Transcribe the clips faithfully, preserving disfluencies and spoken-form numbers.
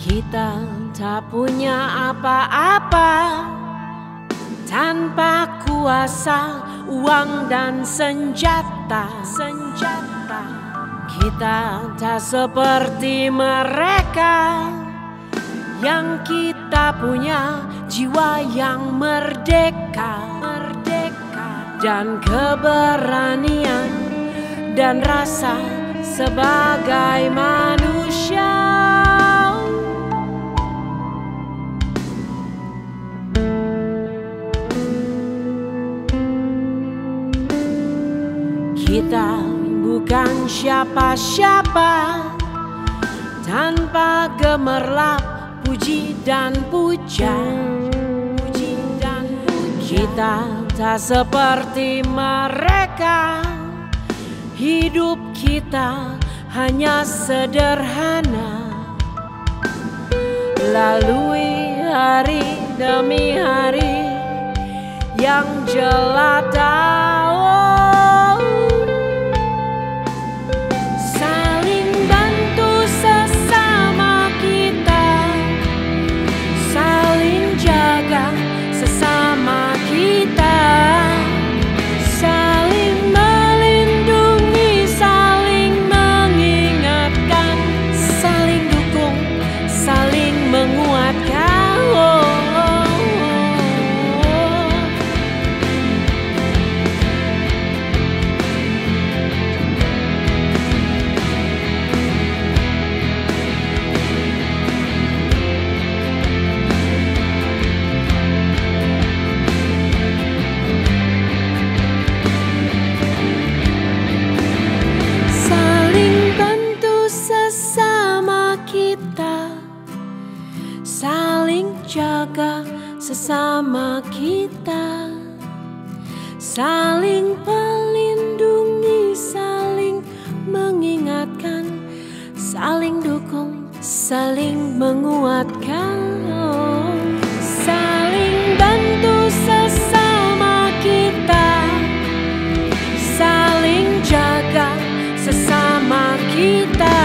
Kita tak punya apa-apa tanpa kuasa, uang dan senjata. Senjata. Kita tak seperti mereka yang kita punya jiwa yang merdeka, merdeka dan keberanian dan rasa sebagai manusia. Kita bukan siapa-siapa tanpa gemerlap puji dan puja. Puji dan puja. Kita tak seperti mereka, hidup kita hanya sederhana. Lalui hari demi hari yang jelata. Saling jaga sesama kita, saling melindungi, saling mengingatkan, saling dukung, saling menguatkan, saling bantu sesama kita, saling jaga sesama kita.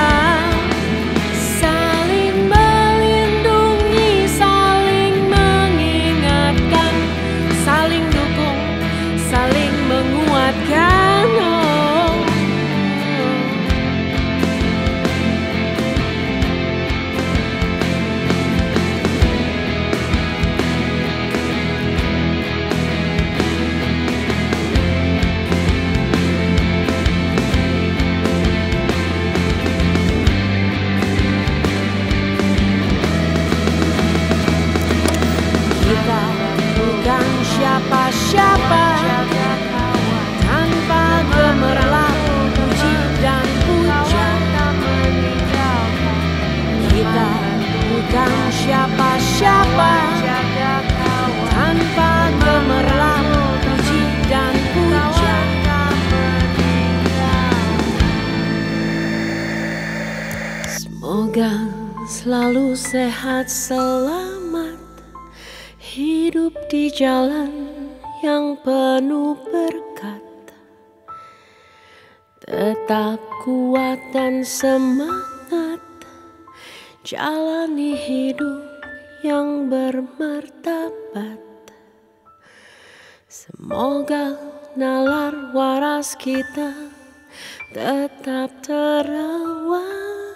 Kita bukan siapa-siapa tanpa gemerlap puji dan puja. Kita bukan siapa-siapa tanpa gemerlap puji dan puja. Semoga selalu sehat selamat, hidup di jalan yang penuh berkat. Tetap kuat dan semangat, jalani hidup yang bermartabat. Semoga nalar waras kita tetap terawat.